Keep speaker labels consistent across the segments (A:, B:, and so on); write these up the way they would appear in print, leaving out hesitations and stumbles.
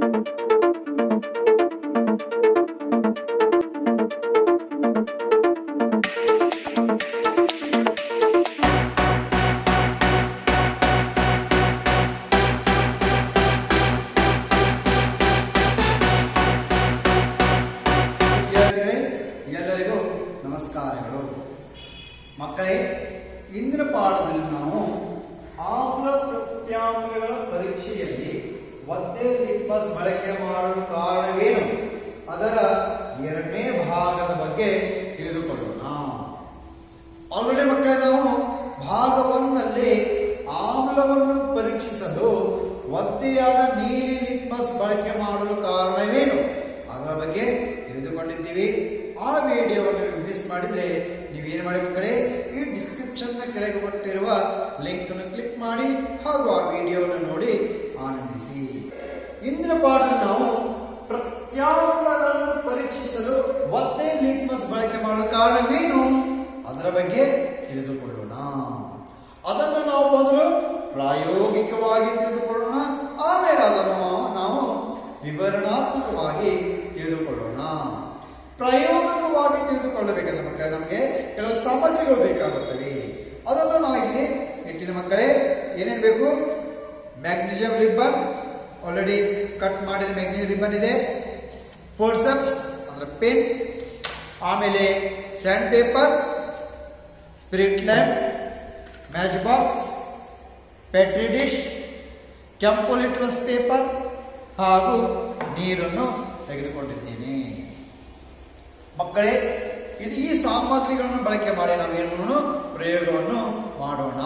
A: ಎಲ್ಲರಿಗೂ ನಮಸ್ಕಾರಗಳು. ಮಕ್ಕಳೇ, ಇಂದಿನ ಪಾಠದಲ್ಲಿ ನಾವು ಆಮ್ಲ ಪ್ರತ್ಯಾಮ್ಲಗಳ ಪರೀಕ್ಷೆಯಲ್ಲಿ ಒದ್ದೆ ಲಿಟ್ಮಸ್ ಬಳಕೆ ಮಾಡಲು ಕಾರಣವೇನು ಅದರ ಎರಡನೇ ಭಾಗದ ಬಗ್ಗೆ ತಿಳಿದುಕೊಳ್ಳೋಣ. ಆಲ್ರೆಡಿ ಮಕ್ಕಳೇ, ನಾವು ಭಾಗ 1ನಲ್ಲಿ ಆಮ್ಲವನ್ನು ಪರೀಕ್ಷಿಸಲು ಒದ್ದೆಯಾದ ನೀಲಿ ಲಿಟ್ಮಸ್ ಬಳಕೆ ಮಾಡಲು ಕಾರಣವೇನು ಅದರ ಬಗ್ಗೆ ತಿಳಿದುಕೊಂಡಿದ್ದೀವಿ. ಆ ವಿಡಿಯೋವನ್ನು ಮಿಸ್ ಮಾಡಿದ್ರೆ ನೀವೇನು ಮಾಡಿ ಮಕ್ಕಳೇ, ಈ ಡಿಸ್ಕ್ರಿಪ್ಷನ್ ಕೆಳಗೆ ಕೊಟ್ಟಿರುವ ಲಿಂಕ್ ಅನ್ನು ಕ್ಲಿಕ್ ಮಾಡಿ ಹಾಗೂ ಆ ವಿಡಿಯೋವನ್ನು ನೋಡಿ ಆನಂದಿಸಿ. ಇಂದಿನ ಪಾಠದಲ್ಲಿ ನಾವು ಪ್ರತ್ಯಾಮ್ಲಗಳನ್ನು ಪರೀಕ್ಷಿಸಲು ಒದ್ದೆ ಲಿಟ್ಮಸ್ ಬಳಕೆ ಮಾಡಲು ಕಾರಣವೇನು ಅದರ ಬಗ್ಗೆ ತಿಳಿದುಕೊಳ್ಳೋಣ. ಅದನ್ನು ನಾವು ಮೊದಲು ಪ್ರಾಯೋಗಿಕವಾಗಿ ತಿಳಿದುಕೊಳ್ಳೋಣ, ಆಮೇಲೆ ಅದನ್ನು ನಾವು ವಿವರಣಾತ್ಮಕವಾಗಿ ತಿಳಿದುಕೊಳ್ಳೋಣ. ಪ್ರಾಯೋಗಿಕವಾಗಿ ತಿಳಿದುಕೊಳ್ಳಬೇಕಂದ್ರೆ ಮಕ್ಕಳೇ, ನಮಗೆ ಕೆಲವು ಸಾಮಗ್ರಿಗಳು ಬೇಕಾಗುತ್ತವೆ. ಅದನ್ನು ನಾವು ಇಲ್ಲಿ ಇಟ್ಟಿನ ಮಕ್ಕಳೇ, ಏನೇನು ಬೇಕು? ಮ್ಯಾಗ್ನೀಸಿಯಂ ರಿಬ್ಬನ್, ಆಲ್ರೆಡಿ ಕಟ್ ಮಾಡಿದ ಮ್ಯಾಗ್ನೀಸಿಯಂ ರಿಬ್ಬನ್ ಇದೆ. ಫೋರ್ಸೆಪ್ಸ್ ಅಂದ್ರೆ ಪೆನ್, ಆಮೇಲೆ sand paper, spirit lamp, match box, petri dish, ಕೆಂಪು ಲಿಟ್ಮಸ್ ಪೇಪರ್ ಹಾಗೂ ನೀರನ್ನು ತೆಗೆದುಕೊಂಡಿದ್ದೇನೆ. ಮಕ್ಕಳೇ, ಇದು ಈ ಸಾಮಗ್ರಿಗಳನ್ನು ಬಳಕೆ ಮಾಡಿ ನಾವು ಏನು ಮಾಡೋಣ? ಪ್ರಯೋಗವನ್ನು ಮಾಡೋಣ.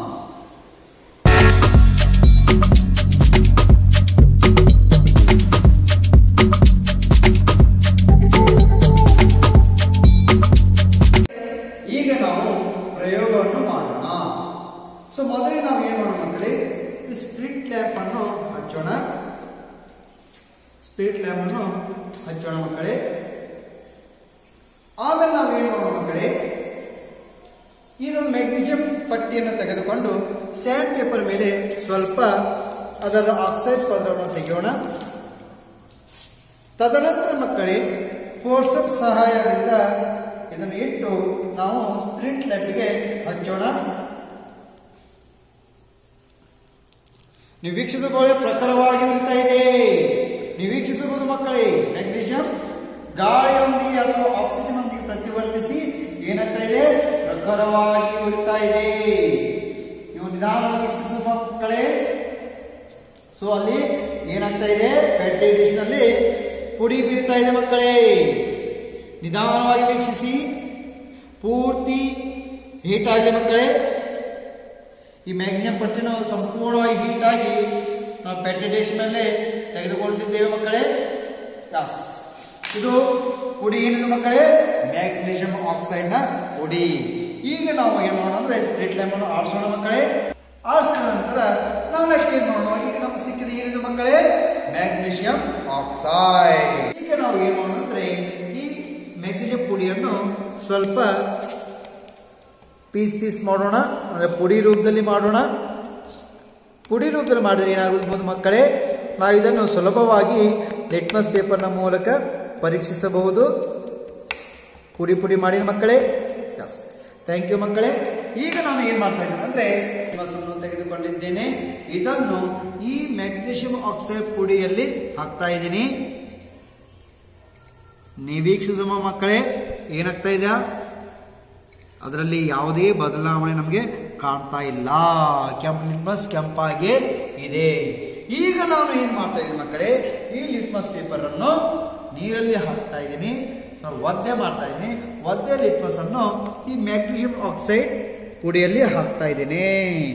A: ಈಗ ನಾವು ಪ್ರಯೋಗವನ್ನು ಮಾಡೋಣ. ಸೊ ಮೊದಲಿಗೆ ನಾವು ಏನು ಮಾಡೋಣ ಮಕ್ಕಳೇ, ಈ ಸ್ಪಿರಿಟ್ ಲ್ಯಾಂಪ್ ಅನ್ನು ಹಚ್ಚೋಣ. ಸ್ಪಿರಿಟ್ ಲ್ಯಾಂಪ್ ಅನ್ನು ಹಚ್ಚೋಣ ಮಕ್ಕಳೇ. ಆಮೇಲೆ ನಾವು ಏನು ಮಾಡೋಣ ಮಕ್ಕಳೇ, ಇದೊಂದು ಮ್ಯಾಗ್ನೀಸಿಯಂ ಪಟ್ಟಿಯನ್ನು ತೆಗೆದುಕೊಂಡು ಸ್ಯಾಂಡ್ ಪೇಪರ್ ಮೇಲೆ ಸ್ವಲ್ಪ ಅದರ ಆಕ್ಸೈಡ್ ಪದರವನ್ನು ತೆಗೆಯೋಣ. ತದನಂತರ ಮಕ್ಕಳೇ, ಫೋರ್ಸೆಪ್ಸ್ ಸಹಾಯದಿಂದ ಇದನ್ನು ಇಟ್ಟು ನಾವು ಸ್ಪಿರಿಟ್ ಲ್ಯಾಂಪಿಗೆ ಹಚ್ಚೋಣ. ನೀವು ವೀಕ್ಷಿಸಬಹುದು, ಪ್ರಖರವಾಗಿ ಉರಿತಾ ಇದೆ. ನೀವು ವೀಕ್ಷಿಸಬಹುದು ಮಕ್ಕಳೇ, ಮ್ಯಾಗ್ನೀಸಿಯಂ ಗಾಳಿಯೊಂದಿಗೆ ಅಥವಾ ಆಕ್ಸಿಜನ್ ಒಂದಿಗೆ ಪ್ರತಿವರ್ತಿಸಿ ಏನಾಗ್ತಾ ಇದೆ? ಪ್ರಖರವಾಗಿ ಉರಿತಾ ಇದೆ. ನೀವು ನಿಧಾನವಾಗಿ ವೀಕ್ಷಿಸುವ ಮಕ್ಕಳೇ. ಸೊ ಅಲ್ಲಿ ಏನಾಗ್ತಾ ಇದೆ? ಪೆಟ್ರಿ ಡಿಶ್ ನಲ್ಲಿ ಪುಡಿ ಬೀಳ್ತಾ ಇದೆ ಮಕ್ಕಳೇ. ನಿಧಾನವಾಗಿ ವೀಕ್ಷಿಸಿ. ಪೂರ್ತಿ ಹೀಟ್ ಆಗಲಿ ಮಕ್ಕಳೇ. ಈ ಮ್ಯಾಗ್ನೀಸಿಯಂ ಪಟ್ಟಿನ ಸಂಪೂರ್ಣವಾಗಿ ಹೀಟ್ ಆಗಿ ನಾವು ಪೆಟ್ರಿ ಡಿಶ್ ಮೇಲೆ ತೆಗೆದುಕೊಂಡಿದ್ದೇವೆ ಮಕ್ಕಳೇ. ಇದು ಪುಡಿ ಏನಿದೆ ಮಕ್ಕಳೇ? ಮ್ಯಾಗ್ನೀಸಿಯಂ ಆಕ್ಸೈಡ್ ನ ಪುಡಿ. ಈಗ ನಾವು ಏನ್ ಮಾಡೋಣ ಅಂದ್ರೆ ಸ್ಪಿರಿಟ್ ಲ್ಯಾಂಪ್ ಅನ್ನು ಆರಿಸೋಣ ಮಕ್ಕಳೇ. ಆರಿಸಿದ ನಂತರ ನಾವು ನೆಕ್ಸ್ಟ್ ಏನ್ ಮಾಡೋಣ? ಈಗ ನಮ್ಗೆ ಸಿಕ್ಕಿದ ಏನಿದೆ ಮಕ್ಕಳೇ? Magnesium oxide. ಈಗ ನಾವು ಏನ್ ಮಾಡೋಣ ಅಂದ್ರೆ ಈ ಮ್ಯಾಗ್ನೀಸಿಯಂ ಪುಡಿಯನ್ನು ಸ್ವಲ್ಪ ಪೀಸ್ ಮಾಡೋಣ, ಅಂದ್ರೆ ಪುಡಿ ರೂಪದಲ್ಲಿ ಮಾಡೋಣ. ಪುಡಿ ರೂಪದಲ್ಲಿ ಮಾಡಿದ್ರೆ ಏನಾಗುತ್ತೆ ಮಕ್ಕಳೇ, ನಾವು ಇದನ್ನು ಸುಲಭವಾಗಿ ಲಿಟ್ಮಸ್ ಪೇಪರ್ನ ಮೂಲಕ ಪರೀಕ್ಷಿಸಬಹುದು. ಪುಡಿ ಮಾಡಿ ಮಕ್ಕಳೇ. ಎಸ್, ಥ್ಯಾಂಕ್ ಯು ಮಕ್ಕಳೇ. ಈಗ ನಾನು ಏನು ಮಾಡ್ತಾ ಇದ್ದೇನೆ ಅಂದ್ರೆ ಲಿಟ್ಮಸ್ ಅನ್ನು ತೆಗೆದುಕೊಂಡಿದ್ದೇನೆ. ಇದನ್ನು ಈ ಮ್ಯಾಗ್ನೀಸಿಯಂ ಆಕ್ಸೈಡ್ ಪುಡಿಯಲ್ಲಿ ಹಾಕ್ತಾ ಇದ್ದೀನಿ. ನೀವು ವೀಕ್ಷಿಸುವ ಮಕ್ಕಳೇ, ಏನಾಗ್ತಾ ಇದೆ? ಅದರಲ್ಲಿ ಯಾವುದೇ ಬದಲಾವಣೆ ನಮಗೆ ಕಾಣ್ತಾ ಇಲ್ಲ. ಕೆಂಪು ಲಿಟ್ಮಸ್ ಕೆಂಪಾಗಿ ಇದೆ. ಈಗ ನಾನು ಏನ್ ಮಾಡ್ತಾ ಇದ್ದೀನಿ ಮಕ್ಕಳೇ, ಈ ಲಿಟ್ಮಸ್ ಪೇಪರ್ ಅನ್ನು ನೀರಲ್ಲಿ ಹಾಕ್ತಾ ಇದ್ದೀನಿ. ಒದ್ದೆ ಮಾಡ್ತಾ ಇದ್ದೀನಿ. ಒದ್ದೆ ಲಿಟ್ಮಸ್ ಅನ್ನು ಈ ಮ್ಯಾಗ್ನೀಸಿಯಂ ಆಕ್ಸೈಡ್ ಪುಡಿಯಲ್ಲಿ ಹಾಕ್ತಾ ಇದ್ದೀನಿ.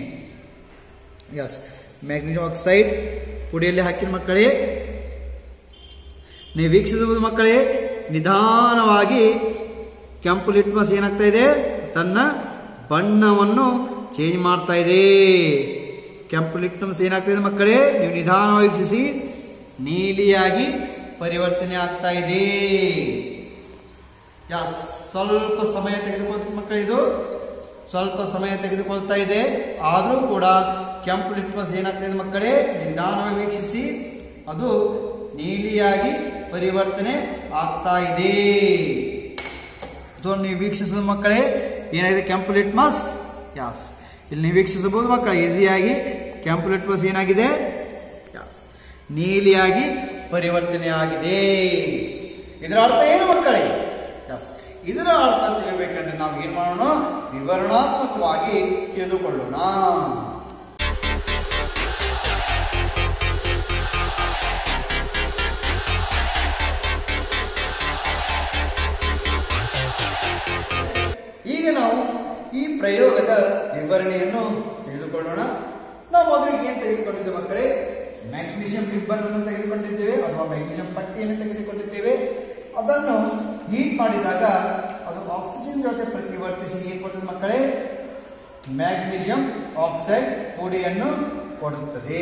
A: ಎಸ್, ಮ್ಯಾಗ್ನೀಸಿಯಂ ಆಕ್ಸೈಡ್ ಪುಡಿಯಲ್ಲಿ ಹಾಕಿದ ಮಕ್ಕಳೇ. ನೀವು ವೀಕ್ಷಿಸಬಹುದು ಮಕ್ಕಳೇ, ನಿಧಾನವಾಗಿ ಕೆಂಪು ಲಿಟ್ಮಸ್ ಏನಾಗ್ತಾ ಇದೆ? ತನ್ನ ಬಣ್ಣವನ್ನು ಚೇಂಜ್ ಮಾಡ್ತಾ ಇದೆ. ಕೆಂಪು ಲಿಟ್ಮಸ್ ಏನಾಗ್ತಾ ಇದೆ ಮಕ್ಕಳೇ? ನೀವು ನಿಧಾನವಾಗಿ ವೀಕ್ಷಿಸಿ. ನೀಲಿಯಾಗಿ ಪರಿವರ್ತನೆ ಆಗ್ತಾ ಇದೆ. ಸ್ವಲ್ಪ ಸಮಯ ತೆಗೆದುಕೊಳ್ತಾ ಮಕ್ಕಳೇ, ಇದು ಸ್ವಲ್ಪ ಸಮಯ ತೆಗೆದುಕೊಳ್ತಾ ಇದೆ. ಆದರೂ ಕೂಡ ಕೆಂಪು ಲಿಟ್ಮಸ್ ಏನಾಗ್ತಾ ಇದೆ ಮಕ್ಕಳೇ? ನಿಧಾನವಾಗಿ ವೀಕ್ಷಿಸಿ. ಅದು ನೀಲಿಯಾಗಿ ಪರಿವರ್ತನೆ ಆಗ್ತಾ ಇದೆ. ಸೊ ನೀವು ವೀಕ್ಷಿಸಿದ ಮಕ್ಕಳೇ ಏನಾಗಿದೆ ಕೆಂಪು ಲಿಟ್ಮಸ್. ಯಾಸ್ ಇಲ್ಲಿ ನೀವು ವೀಕ್ಷಿಸಬಹುದು ಮಕ್ಕಳ ಈಸಿಯಾಗಿ ಕೆಂಪು ಲಿಟ್ಮಸ್ ಏನಾಗಿದೆ ಯಾಸ್ ನೀಲಿಯಾಗಿ ಪರಿವರ್ತನೆ ಆಗಿದೆ. ಇದರ ಅರ್ಥ ಏನು ಮಕ್ಕಳೇ? ಯಾಸ್ ಇದರ ಅರ್ಥ ತಿಳಿಬೇಕಂದ್ರೆ ನಾವು ಏನ್ ಮಾಡೋಣ, ವಿವರಣಾತ್ಮಕವಾಗಿ ತಿಳಿದುಕೊಳ್ಳೋಣ. ಈಗ ನಾವು ಈ ಪ್ರಯೋಗದ ವಿವರಣೆಯನ್ನು ತಿಳಿದುಕೊಳ್ಳೋಣ. ನಾವು ಮೊದಲಿಗೆ ಏನ್ ತೆಗೆದುಕೊಂಡಿದ್ದೇವೆ ಮಕ್ಕಳೇ, ಮ್ಯಾಗ್ನೀಷಿಯಂ ರಿಬ್ಬನ್ ಅನ್ನು ತೆಗೆದುಕೊಂಡಿದ್ದೇವೆ ಅಥವಾ ಮ್ಯಾಗ್ನೀಷಿಯಂ ಪಟ್ಟಿಯನ್ನು ತೆಗೆದುಕೊಂಡಿದ್ದೇವೆ. ಅದನ್ನು ಹೀಟ್ ಮಾಡಿದಾಗ ಅದು ಆಕ್ಸಿಜನ್ ಜೊತೆ ಪ್ರತಿವರ್ತಿಸಿ ಏನ್ ಕೊಡುತ್ತದೆ ಮಕ್ಕಳೇ, ಮ್ಯಾಗ್ನೀಷಿಯಂ ಆಕ್ಸೈಡ್ ಪುಡಿಯನ್ನು ಕೊಡುತ್ತದೆ.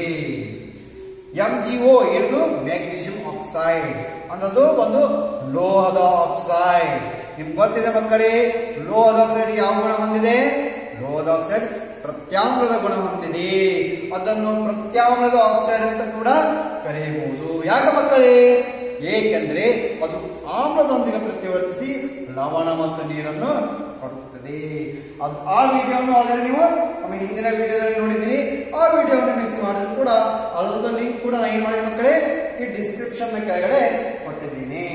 A: MgO ಇದು ಮ್ಯಾಗ್ನೀಷಿಯಂ ಆಕ್ಸೈಡ್ ಅನ್ನೋದು ಒಂದು ಲೋಹದ ಆಕ್ಸೈಡ್. ನಿಮ್ಗೆ ಗೊತ್ತಿದೆ ಮಕ್ಕಳೇ, ಲೋಹದ ಆಕ್ಸೈಡ್ ಯಾವ ಗುಣ ಹೊಂದಿದೆ? ಲೋಹದ ಆಕ್ಸೈಡ್ ಪ್ರತ್ಯಾಮ್ಲದ ಗುಣ ಹೊಂದಿದೆ. ಅದನ್ನು ಪ್ರತ್ಯಾಮ್ಲದ ಆಕ್ಸೈಡ್ ಅಂತ ಕೂಡ ಕರೆಯಬಹುದು. ಯಾಕೆ ಮಕ್ಕಳೇ? ಏಕೆಂದ್ರೆ ಅದು ಆಮ್ಲದೊಂದಿಗೆ ಪ್ರತಿವರ್ತಿಸಿ ಲವಣ ಮತ್ತು ನೀರನ್ನು ಕೊಡುತ್ತದೆ. ಅದು ಆ ವಿಡಿಯೋವನ್ನು ಆಲ್ರೆಡಿ ನೀವು ನಮ್ಮ ಹಿಂದಿನ ವಿಡಿಯೋದಲ್ಲಿ ನೋಡಿದಿರಿ. ಆ ವಿಡಿಯೋವನ್ನು ಮಿಸ್ ಮಾಡಿದ್ರು ಕೂಡ ಅದರ ಲಿಂಕ್ ಕೂಡ ನಾನು ಏನ್ ಮಾಡಿ ಮಕ್ಕಳೇ ಈ ಡಿಸ್ಕ್ರಿಪ್ಷನ್ ಕೆಳಗಡೆ ಕೊಟ್ಟಿದ್ದೀನಿ.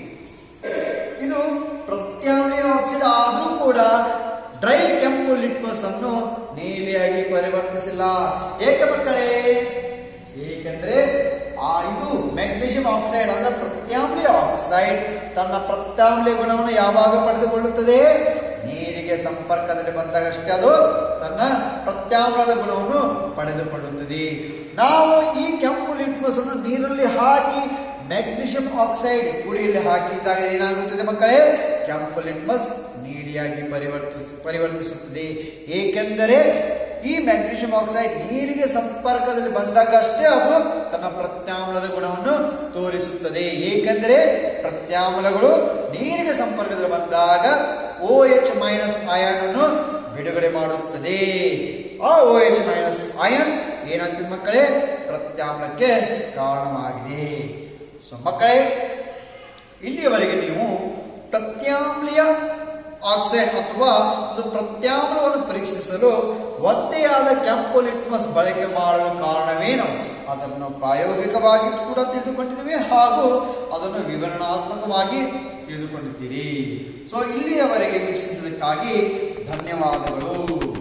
A: ಇದು ಪ್ರತ್ಯಾಮ್ಲೀಯ ಆಕ್ಸೈಡ್ ಆದ್ರೂ ಕೂಡ ಡ್ರೈ ಕೆಂಪು ಲಿಟ್ಮಸ್ ಅನ್ನು ನೀಲಿಯಾಗಿ ಪರಿವರ್ತಿಸಿಲ್ಲ. ಏಕೆ ಮಕ್ಕಳೇ? ಏಕೆಂದ್ರೆ ಇದು ಮ್ಯಾಗ್ನೀಷಿಯಂ ಆಕ್ಸೈಡ್ ಅಂದ್ರೆ ಪ್ರತ್ಯಾಮ್ಲೀಯ ಆಕ್ಸೈಡ್ ತನ್ನ ಪ್ರತ್ಯಾಮ್ಲೀಯ ಗುಣವನ್ನು ಯಾವಾಗ ಪಡೆದುಕೊಳ್ಳುತ್ತದೆ? ನೀರಿಗೆ ಸಂಪರ್ಕದಲ್ಲಿ ಬಂದಾಗಷ್ಟೇ ಅದು ತನ್ನ ಪ್ರತ್ಯಾಮ್ಲದ ಗುಣವನ್ನು ಪಡೆದುಕೊಳ್ಳುತ್ತದೆ. ನಾವು ಈ ಕೆಂಪು ಲಿಟ್ಮಸ್ ಅನ್ನು ನೀರಲ್ಲಿ ಹಾಕಿ ಮ್ಯಾಗ್ನೀಷಿಯಂ ಆಕ್ಸೈಡ್ ಪುಡಿಯಲ್ಲಿ ಹಾಕಿದಾಗ ಏನಾಗುತ್ತದೆ ಮಕ್ಕಳೇ? ಕೆಂಪು ಲಿಟ್ಮಸ್ ನೀಲಿಯಾಗಿ ಪರಿವರ್ತಿಸುತ್ತದೆ. ಏಕೆಂದರೆ ಈ ಮ್ಯಾಗ್ನೀಷಿಯಂ ಆಕ್ಸೈಡ್ ನೀರಿಗೆ ಸಂಪರ್ಕದಲ್ಲಿ ಬಂದಾಗ ಅಷ್ಟೇ ಅದು ತನ್ನ ಪ್ರತ್ಯಾಮ್ಲದ ಗುಣವನ್ನು ತೋರಿಸುತ್ತದೆ. ಏಕೆಂದರೆ ಪ್ರತ್ಯಾಮ್ಲಗಳು ನೀರಿಗೆ ಸಂಪರ್ಕದಲ್ಲಿ ಬಂದಾಗ OH ಮೈನಸ್ ಅಯಾನ್ ಅನ್ನು ಬಿಡುಗಡೆ ಮಾಡುತ್ತದೆ. ಆ OH ಮೈನಸ್ ಅಯಾನ್ ಏನಾಗ್ತದೆ ಮಕ್ಕಳೇ? ಪ್ರತ್ಯಾಮ್ಲಕ್ಕೆ ಕಾರಣವಾಗಿದೆ. ಸೊ ಮಕ್ಕಳೇ, ಇಲ್ಲಿಯವರೆಗೆ ನೀವು ಪ್ರತ್ಯಾಮ್ಲೀಯ ಆಕ್ಸೈಡ್ ಅಥವಾ ಒಂದು ಪ್ರತ್ಯಾಮ್ಲವನ್ನು ಪರೀಕ್ಷಿಸಲು ಒದ್ದೆಯಾದ ಕೆಂಪು ಲಿಟ್ಮಸ್ ಬಳಕೆ ಮಾಡಲು ಕಾರಣವೇನು ಅದನ್ನು ಪ್ರಾಯೋಗಿಕವಾಗಿ ಕೂಡ ತಿಳಿದುಕೊಂಡಿದ್ದೀವಿ ಹಾಗೂ ಅದನ್ನು ವಿವರಣಾತ್ಮಕವಾಗಿ ತಿಳಿದುಕೊಂಡಿದ್ದೀರಿ. ಸೊ ಇಲ್ಲಿಯವರೆಗೆ ವೀಕ್ಷಿಸಿದ್ದಕ್ಕಾಗಿ ಧನ್ಯವಾದಗಳು.